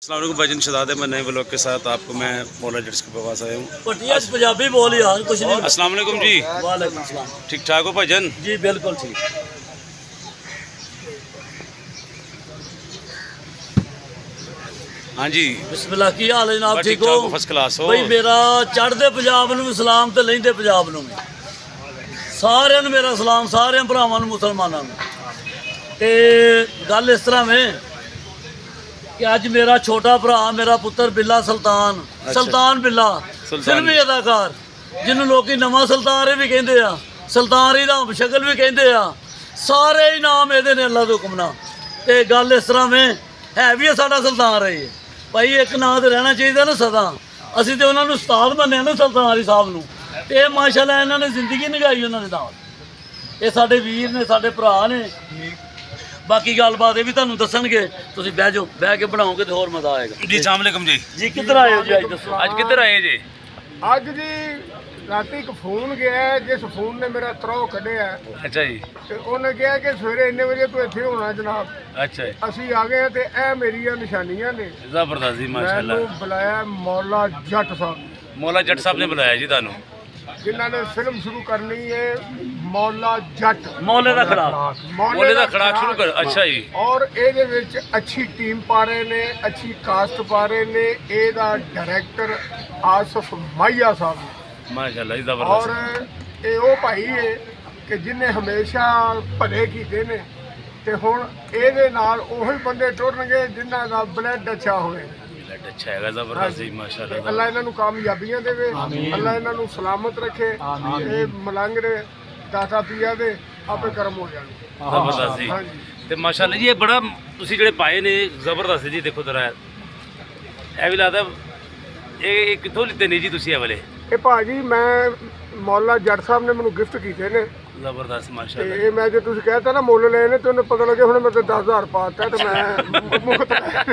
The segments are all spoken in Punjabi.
अस्सलाम वालेकुम भाईजान, शहजाद अहमद नए ब्लॉग के साथ आपको मैं मौला जट्स के पास आया हूँ। पंजाबी बोल यार कुछ नहीं। अस्सलाम वालेकुम जी। वालेकुम सलाम। ठीक ठाक हो भाईजान? जी बिल्कुल ठीक। हाँ जी, बिस्मिल्लाह की हाल है जनाब? ठीक हो? फर्स्ट क्लास हो भाई मेरा चढ़दे पंजाब नूं सलाम ते लहिंदे पंजाब नूं सारिਆਂ ਨੂੰ मेरा सलाम, सारे भरावां नूं मुसलमानां नूं। ते गल इस तरह में कि अज मेरा छोटा भरा मेरा पुत्र बिल्ला सुल्तान, सुल्तान बिल्ला फिल्मी अदाकार जिन्होंने लोग नवा सुल्तान भी कहते हैं, सुल्तान ही राम शक्ल भी कहते हैं, सारे ही नाम ये अल्लाह के हुक्म नाल। ते गल इस तरह में है भी साडा सुल्तान रही है भाई, एक नाम तो रहना चाहिए ना सदा। असीं तो उन्होंने उस्ताद मन्निया ना सुल्तान अली साहब नूं, ते माशाअल्लाह इन्होंने जिंदगी निभाई उन्होंने नाल। ये साडे वीर ने, साडे भरा ने। बाकी गलबात भी तुहानूं दसणगे, तुसीं बह जाओ, बह के बनाओगे तो होर मज़ा आएगा जी। अस्सलाम वालेकुम जी। जी किधर आए हो जी? अज दसो आज किधर आए जी? ਅੱਜ ਜੀ ਰਾਤੀ ਇੱਕ ਫੋਨ ਗਿਆ, ਜਿਸ ਫੋਨ ਨੇ ਮੇਰਾ ਤਰੋ ਕੱਢਿਆ। अच्छा जी। ਤੇ ਉਹਨੇ ਕਿਹਾ ਕਿ ਸਵੇਰੇ ਇੰਨੇ ਵਜੇ ਤੂੰ ਇੱਥੇ ਹੋਣਾ ਜਨਾਬ। अच्छा जी, ਅਸੀਂ ਆ ਗਏ ਤੇ ਇਹ ਮੇਰੀਆਂ ਨਿਸ਼ਾਨੀਆਂ ਨੇ। जबरदस्त जी माशाल्लाह। ਮੈਨੂੰ ਬੁਲਾਇਆ ਮੌਲਾ ਜੱਟ ਸਾਹਿਬ, मौला जट साहब ने बुलाया जी थानू। ਜਿਨ੍ਹਾਂ ਨੇ ਫਿਲਮ ਸ਼ੁਰੂ ਕਰਨੀ ਹੈ ਮੌਲਾ ਜੱਟ, मौले का खड़ा मौले ਦਾ ਖੜਾਕ ਸ਼ੁਰੂ ਕਰ। ਅੱਛਾ ਜੀ। ਔਰ ਇਹਦੇ ਵਿੱਚ ਅੱਛੀ ਟੀਮ ਪਾ ਰਹੇ ਨੇ, ਅੱਛੀ ਕਾਸਟ ਪਾ ਰਹੇ ਨੇ। ਇਹਦਾ ਡਾਇਰੈਕਟਰ ਆਸਫ ਮਾਈਆ ਸਾਹਿਬ माशाल्लाह जी, ਔਰ जबरदस्त। ਇਹ ਉਹ ਭਾਈ ਹੈ ਕਿ ਜਿਹਨੇ ਹਮੇਸ਼ਾ ਭਲੇ ਕੀਤੇ ਨੇ, ਤੇ ਹੁਣ ਇਹਦੇ ਨਾਲ ਉਹੀ ਬੰਦੇ ਟੁਰਨਗੇ ਜਿਨ੍ਹਾਂ ਦਾ ਬਲੱਡ ਅੱਛਾ ਹੋਵੇ। ब्लड अच्छा है, जबरदस्त जी माशाल्लाह। ਅੱਲਾ ਇਹਨਾਂ ਨੂੰ ਕਾਮਯਾਬੀਆਂ ਦੇਵੇ, ਅੱਲਾ ਇਹਨਾਂ ਨੂੰ ਸਲਾਮਤ ਰੱਖੇ। ਇਹ ਮਲੰਗੜੇ ਦਾਤਾ ਪੀਆ ਦੇ ਆਪੇ ਕਰਮ ਹੋ ਜਾਣ। जबरदस्त जी। ਹਾਂਜੀ ਤੇ ਮਾਸ਼ਾਅੱਲਾ ਜੀ, ਇਹ ਬੜਾ ਤੁਸੀਂ ਜਿਹੜੇ ਪਾਏ ਨੇ ਜ਼ਬਰਦਸਤ ਜੀ। ਦੇਖੋ ਜ਼ਰਾ ਇਹ ਵੀ ਲੱਗਦਾ ਇਹ ਕਿੱਥੋਂ ਲਿੱਤੇ ਨੇ ਜੀ ਤੁਸੀਂ ਇਹ ਵਾਲੇ? ਇਹ ਭਾਜੀ ਮੈਂ ਮੌਲਾ ਜੱਟ ਸਾਹਿਬ ਨੇ ਮੈਨੂੰ ਗਿਫਟ ਕੀਤੇ ਨੇ। ਜ਼ਬਰਦਸਤ ਤੇ ਮਾਸ਼ਾਅੱਲਾ। ਇਹ ਮੈਂ ਜੇ ਤੁਸੀਂ ਕਹਿਤਾ ਨਾ ਮੁੱਲ ਲਏ ਨੇ ਤੇ ਉਹਨੂੰ ਪਤਾ ਲੱਗੇ ਹੁਣ ਮੈਂ ਤੇ 10,000 ਪਾਤਾ ਤੇ ਮੈਂ ਮੁਫਤ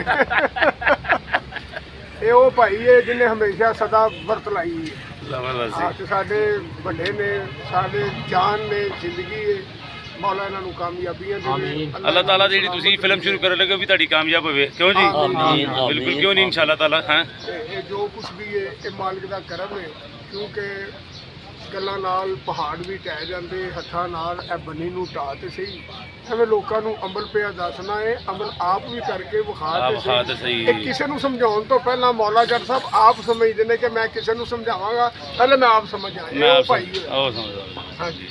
ਇਹ ਉਹ ਭਾਈ ਹੈ ਜਿਹਨੇ ਹਮੇਸ਼ਾ ਸਦਾ ਵਰਤ ਲਾਈ ਹੈ। ਜ਼ਬਰਦਸਤ ਹਾਂ, ਜੀ। ਤੇ ਸਾਡੇ ਵੱਡੇ ਨੇ, ਸਾਡੇ ਜਾਨ ਨੇ, ਜ਼ਿੰਦਗੀ ਹੈ। ਮੌਲਾ ਇਹਨਾਂ ਨੂੰ ਕਾਮਯਾਬੀਆਂ ਦੇਵੇ। ਅੱਲਾਹ ਤਾਲਾ ਜਿਹੜੀ ਤੁਸੀਂ ਫਿਲਮ ਸ਼ੁਰੂ ਕਰਨ ਲੱਗੇ ਵੀ ਤੁਹਾਡੀ ਕਾਮਯਾਬ ਹੋਵੇ। ਕਿਉਂ ਜੀ? ਬਿਲਕੁਲ, ਕਿਉਂ ਨਹੀਂ, ਇਨਸ਼ਾਅੱਲਾਹ ਤਾਲਾ। ਹਾਂ, ਤੇ ਇਹ ਜੋ ਕੁਝ ਵੀ ਹੈ ਇਹ ਮਾਲਿਕ ਦਾ ਕਰਮ ਹੈ, ਕਿਉਂਕਿ ਗੱਲਾਂ ਨਾਲ ਪਹਾੜ ਵੀ ਢਹਿ ਜਾਂਦੇ, ਹੱਥਾਂ ਨਾਲ ਇਹ ਬੰਨੀ ਨੂੰ ਢਾਹ ਤੇ ਸਹੀ। ਐਵੇਂ ਲੋਕਾਂ ਨੂੰ ਅਮਲ ਪਿਆ ਦੱਸਣਾ ਹੈ, ਅਮਲ ਆਪ ਵੀ ਕਰਕੇ ਵਿਖਾ ਤੇ ਸਹੀ। ਇਹ ਕਿਸੇ ਨੂੰ ਸਮਝਾਉਣ ਤੋਂ ਪਹਿਲਾਂ ਮੌਲਾ ਜੱਟ ਸਾਹਿਬ ਆਪ ਸਮਝਦੇ ਨੇ ਕਿ ਮੈਂ ਕਿਸੇ ਨੂੰ ਸਮਝਾਵਾਂਗਾ, ਪਹਿਲੇ ਮੈਂ ਆਪ ਸਮਝ ਆਇਆ। ਉਹ ਭਾਈ ਹੈ। ਉਹ ਸਮਝਦਾ। ਹਾਂਜੀ,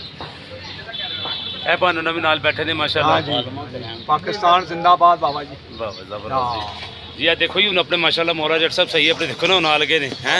ਇਹ ਭਾਨੂ ਨਵੀਂ ਨਾਲ ਬੈਠੇ ਨੇ ਮਾਸ਼ਾਅੱਲਾ। ਪਾਕਿਸਤਾਨ ਜ਼ਿੰਦਾਬਾਦ ਬਾਬਾ ਜੀ। ਵਾਹ ਵਾਹ, ਜ਼ਬਰਦਸਤ ਜੀ। ਇਹ ਦੇਖੋ ਜੀ ਹੁਣ ਆਪਣੇ ਮਾਸ਼ਾਅੱਲਾ ਮੌਲਾ ਜੱਟ ਸਾਹਿਬ ਸਹੀ ਆਪਣੇ ਦੇਖੋ ਨਾ ਨਾਲ ਲੱਗੇ ਨੇ। ਹੈ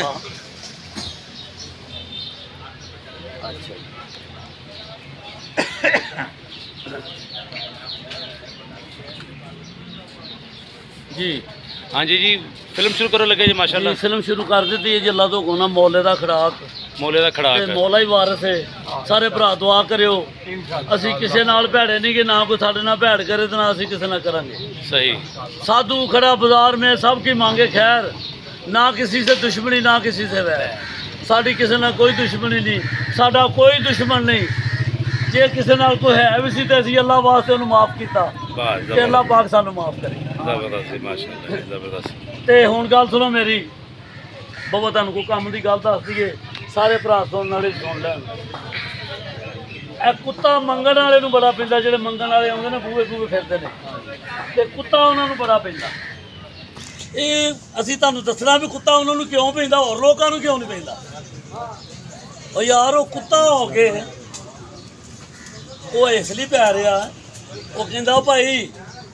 जी। हाँ जी जी, फिल्म शुरू करो लगे जी माशाल्लाह। फिल्म शुरू कर दी है जी। अल्लाह तो कोना मौले का खड़ाक, मौले का खड़ाक, मौला ही वारिस है। सारे भरा दुआ करियो। असी किसी नाल भैड़े नहीं कि ना कोई साडे नाल भैड़ करे तो ना असी किसी नाल करांगे। सही। साधु खड़ा बाजार में सबकी मांगे खैर, ना किसी से दुश्मनी ना किसी से वैर। साडी किसी नाल कोई दुश्मनी नहीं, साडा कोई दुश्मन नहीं। जे किसी नाल कोई है भी सी ते असी अल्लाह वास्ते उन्हें माफ़ किया ते अल्लाह पाक सानू माफ़ करे। जबरदस्त माशाल्लाह, जबरदस्त। ते हुण गल सुनो मेरी बाबा, तुहानू कोई काम की गल दस दईए, सारे भरा सुनने वाले सुन लैन। कुत्ता मंगण वाले नूं बड़ा पैंदा, जिहड़े मंगण वाले आउंदे ने बूहे बूहे फिरदे ने, ते कुत्ता उन्हां नूं बड़ा पैंदा। ਇਹ ਅਸੀਂ ਤੁਹਾਨੂੰ ਦੱਸਣਾ ਵੀ ਕੁੱਤਾ ਉਹਨਾਂ ਨੂੰ ਕਿਉਂ ਪੈਂਦਾ, ਹੋਰ ਲੋਕਾਂ ਨੂੰ ਕਿਉਂ ਨਹੀਂ ਪੈਂਦਾ। ਉਹ ਯਾਰ ਉਹ ਕੁੱਤਾ ਹੋ ਕੇ ਉਹ ਇਸ ਲਈ ਪੈ ਰਿਹਾ, ਉਹ ਕਹਿੰਦਾ ਭਾਈ,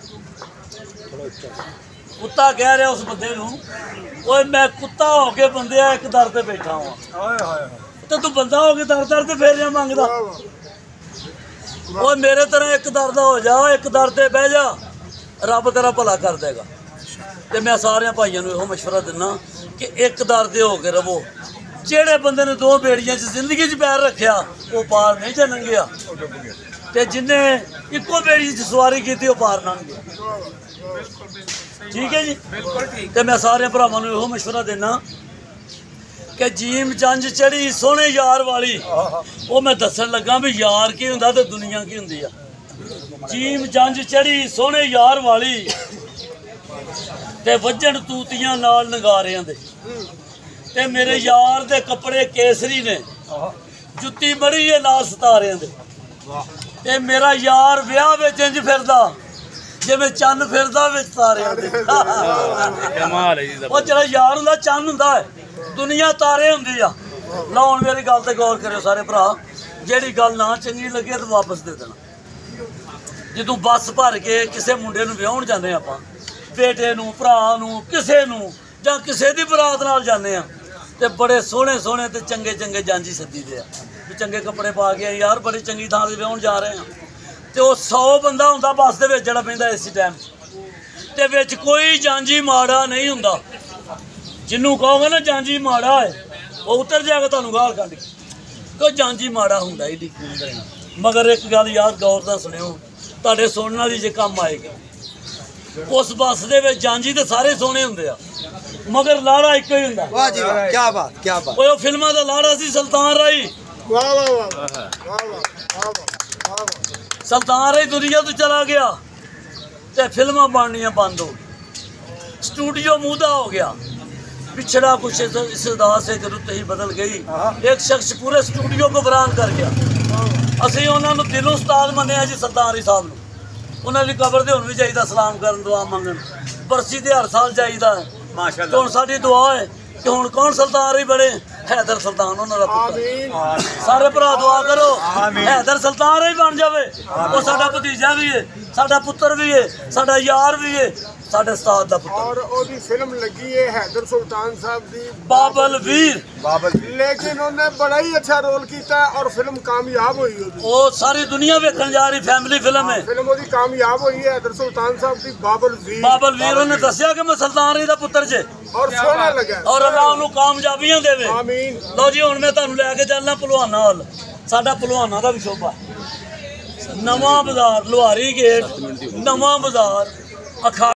ਕੁੱਤਾ ਕਹਿ ਰਿਹਾ ਉਸ ਬੰਦੇ ਨੂੰ, ਓਏ ਮੈਂ ਕੁੱਤਾ ਹੋ ਕੇ ਬੰਦਿਆ ਇੱਕ ਦਰ ਤੇ ਬੈਠਾ ਹਾਂ, ਤੇ ਤੂੰ ਬੰਦਾ ਹੋ ਕੇ ਦਰ ਦਰ ਤੇ ਫੇਰਿਆ ਮੰਗਦਾ। ਓਏ ਮੇਰੇ ਤਰ੍ਹਾਂ ਇੱਕ ਦਰ ਦਾ ਹੋ ਜਾ, ਇੱਕ ਦਰ ਤੇ ਬਹਿ ਜਾ, ਰੱਬ ਤੇਰਾ ਭਲਾ ਕਰ ਦੇਗਾ। ਤੇ ਮੈਂ ਸਾਰਿਆਂ ਭਾਈਆਂ ਨੂੰ ਇਹੋ ਮਸ਼ਵਰਾ ਦਿੰਦਾ ਕਿ ਇੱਕ ਦਰ ਦੇ ਹੋ ਕੇ ਰਵੋ। ਜਿਹੜੇ ਬੰਦੇ ਨੇ ਦੋ ਬੇੜੀਆਂ 'ਚ ਜ਼ਿੰਦਗੀ 'ਚ ਪੈਰ ਰੱਖਿਆ ਉਹ ਪਾਰ ਨਹੀਂ ਚੱਲਣ ਗਿਆ, ਤੇ ਜਿੰਨੇ ਇੱਕੋ ਬੇੜੀ 'ਚ ਸਵਾਰੀ ਕੀਤੀ ਉਹ ਪਾਰ ਲੰਘ ਗਿਆ। ਠੀਕ ਹੈ ਜੀ, ਬਿਲਕੁਲ ਠੀਕ। ਤੇ ਮੈਂ ਸਾਰਿਆਂ ਭਰਾਵਾਂ ਨੂੰ ਇਹੋ ਮਸ਼ਵਰਾ ਦਿੰਦਾ ਕਿ ਜੀਮ ਜੰਜ ਚੜੀ ਸੋਹਣੇ ਯਾਰ ਵਾਲੀ, ਉਹ ਮੈਂ ਦੱਸਣ ਲੱਗਾ ਵੀ ਯਾਰ ਕੀ ਹੁੰਦਾ ਤੇ ਦੁਨੀਆ ਕੀ ਹੁੰਦੀ ਆ। ਜੀਮ ਜੰਜ ਚੜੀ ਸੋਹਣੇ ਯਾਰ ਵਾਲੀ, ਤੇ ਵੱਜਣ ਤੂਤੀਆਂ ਨਾਲ ਨਗਾਰਿਆਂ ਦੇ ਤੇ ਮੇਰੇ ਯਾਰ ਦੇ ਕੱਪੜੇ ਕੇਸਰੀ ਨੇ ਜੁੱਤੀ ਬੜੀ ਏ ਨਾਲ ਸਿਤਾਰਿਆਂ ਦੇ ਤੇ ਮੇਰਾ ਯਾਰ ਵਿਆਹ ਵਿੱਚ ਇੰਜ ਫਿਰਦਾ ਜਿਵੇਂ ਚੰਨ ਫਿਰਦਾ ਵਿੱਚ ਤਾਰਿਆਂ ਦੇ ਕਮਾਲ ਹੈ ਜੀ ਉਹ ਜਿਹੜਾ ਯਾਰ ਹੁੰਦਾ ਚੰਨ ਹੁੰਦਾ ਹੈ ਦੁਨੀਆ ਤਾਰੇ ਹੁੰਦੀ ਆ। ਲਾਉਣ ਮੇਰੀ ਗੱਲ ਤੇ ਗੌਰ ਕਰਿਓ ਸਾਰੇ ਭਰਾ, ਜਿਹੜੀ ਗੱਲ ਨਾ ਚੰਗੀ ਲੱਗੇ ਤਾਂ ਵਾਪਸ ਦੇ ਦੇਣਾ। ਜਦੋਂ ਬੱਸ ਭਰ ਕੇ ਕਿਸੇ ਮੁੰਡੇ ਨੂੰ ਵਿਆਹਣ ਜਾਂਦੇ ਆਪਾਂ, ਬੇਟੇ ਨੂੰ ਭਰਾ ਨੂੰ ਕਿਸੇ ਨੂੰ ਜਾਂ ਕਿਸੇ ਦੀ ਬਰਾਤ ਨਾਲ ਜਾਂਦੇ ਆ ਤੇ ਬੜੇ ਸੋਹਣੇ ਸੋਹਣੇ ਤੇ ਚੰਗੇ ਚੰਗੇ ਜਾਂਜੀ ਸੱਦੀ ਦੇ ਆ ਵੀ ਚੰਗੇ ਕੱਪੜੇ ਪਾ ਕੇ ਯਾਰ ਬੜੀ ਚੰਗੀ ਥਾਂ ਤੇ ਵਿਆਹਣ ਜਾ ਰਹੇ ਆ ਤੇ ਉਹ 100 ਬੰਦਾ ਹੁੰਦਾ ਬੱਸ ਦੇ ਵਿੱਚ ਜਿਹੜਾ ਪੈਂਦਾ ਇਸੇ ਟਾਈਮ ਤੇ ਵਿੱਚ ਕੋਈ ਜਾਂਜੀ ਮਾੜਾ ਨਹੀਂ ਹੁੰਦਾ। ਜਿਹਨੂੰ ਕਹੋਗੇ ਨਾ ਜਾਂਜੀ ਮਾੜਾ ਹੈ ਉਹ ਉਤਰ ਜਾਏਗਾ ਤੁਹਾਨੂੰ ਗਾਲ ਕੱਢ ਕੇ, ਕੋਈ ਜਾਂਜੀ ਮਾੜਾ ਹੁੰਦਾ ਹੀ ਨਹੀਂ। ਮਗਰ ਇੱਕ ਗੱਲ ਯਾਦ ਗੌਰ ਨਾਲ ਸੁਣਿਓ, ਤੁਹਾਡੇ ਸੁਣਨ ਵਾਲੀ ਜੇ ਕੰਮ ਆਏਗੀ। ਉਸ ਬੱਸ ਦੇ ਵਿੱਚ ਜਾਂਜੀ ਤੇ ਸਾਰੇ ਸੋਹਣੇ ਹੁੰਦੇ ਆ ਮਗਰ ਲਾੜਾ ਇੱਕੋ ਹੀ ਹੁੰਦਾ। ਵਾਹ ਜੀ ਵਾਹ, ਕੀ ਬਾਤ ਕੀ ਬਾਤ। ਉਹ ਫਿਲਮਾਂ ਦਾ ਲਾੜਾ ਸੀ ਸੁਲਤਾਨ ਰਾਈ। ਵਾਹ ਵਾਹ ਵਾਹ ਵਾਹ ਵਾਹ ਵਾਹ। ਸੁਲਤਾਨ ਰਾਈ ਦੁਨੀਆ ਤੋਂ ਚਲਾ ਗਿਆ ਤੇ ਫਿਲਮਾਂ ਬਣਨੀਆਂ ਬੰਦ ਹੋ ਗਈ, ਸਟੂਡੀਓ ਮੂਦਾ ਹੋ ਗਿਆ। पिछड़ा कुछ इस अदा से रुत ही बदल गई, एक शख्स पूरे स्टूडियो को बरान कर गया। ਅਸੀਂ ਉਹਨਾਂ ਨੂੰ ਦਿਲੋਂ ਉਸਤਾਦ ਮੰਨਿਆ ਜੀ ਸਰਦਾਰ ਜੀ ਸਾਹਿਬ ਨੂੰ। ਉਹਨਾਂ ਦੀ ਕਬਰ ਤੇ ਹੁਣ ਵੀ ਜਾਈਦਾ ਸਲਾਮ ਕਰਨ, ਦੁਆ ਮੰਗਣ, ਬਰਸੀ ਤੇ ਹਰ ਸਾਲ ਜਾਈਦਾ ਮਾਸ਼ਾਅੱਲਾ। ਹੁਣ ਸਾਡੀ ਦੁਆ ਹੈ ਕਿ ਹੁਣ ਕੌਣ ਸਰਦਾਰ ਹੀ ਬਣੇ, ਹੈਦਰ ਸੁਲਤਾਨ ਉਹਨਾਂ ਦਾ ਪੁੱਤਰ। ਸਾਰੇ ਭਰਾ ਦੁਆ ਕਰੋ ਹੈਦਰ ਸੁਲਤਾਨ ਹੀ ਬਣ ਜਾਵੇ। ਉਹ ਸਾਡਾ ਭਤੀਜਾ ਵੀ ਹੈ, ਸਾਡਾ ਪੁੱਤਰ ਵੀ ਹੈ, ਸਾਡਾ ਯਾਰ ਵੀ ਹੈ, ਸਾਡੇ ਉਸਤਾਦ ਦਾ ਪੁੱਤਰ। ਔਰ ਉਹਦੀ ਫਿਲਮ ਲੱਗੀ ਹੈ हैदर सुल्तान साहब ਦੀ ਬਾਬਲ ਵੀਰ। लेकिन ਉਹਨੇ ਬੜਾ ਹੀ ਅੱਛਾ ਰੋਲ ਕੀਤਾ ਔਰ ਫਿਲਮ ਕਾਮਯਾਬ ਹੋਈ ਉਹਦੀ। ਉਹ ਸਾਰੀ ਦੁਨੀਆ ਵੇਖਣ ਜਾ ਰਹੀ ਫੈਮਿਲੀ ਫਿਲਮ ਹੈ। ਫਿਲਮ ਉਹਦੀ ਕਾਮਯਾਬ ਹੋਈ ਹੈ हैदर सुल्तान साहब ਦੀ ਬਾਬਲ ਵੀਰ। ਬਾਬਲ ਵੀਰ ਉਹਨੇ ਦੱਸਿਆ ਕਿ ਮੈਂ ਸੁਲਤਾਨ ਰਾਈ ਦਾ ਪੁੱਤਰ ਜੇ ਔਰ ਸੋਹਣਾ ਲੱਗਾ ਔਰ ਅੱਲਾਹ ਉਹਨੂੰ ਕਾਮਯਾਬੀਆਂ ਦੇਵੇ। ਆਮੀਨ। ਲਓ ਜੀ ਹੁਣ ਮੈਂ ਤੁਹਾਨੂੰ ਲੈ ਕੇ ਚੱਲਣਾ ਭਲਵਾਨਾਂ ਵੱਲ। ਸਾਡਾ ਭਲਵਾਨਾਂ ਦਾ ਵੀ ਸ਼ੋਭਾ, ਨਵਾਂ ਬਾਜ਼ਾਰ, ਲੁਹਾਰੀ ਗੇਟ, ਨਵਾਂ ਬਾਜ਼ਾਰ, ਅਖਾੜਾ।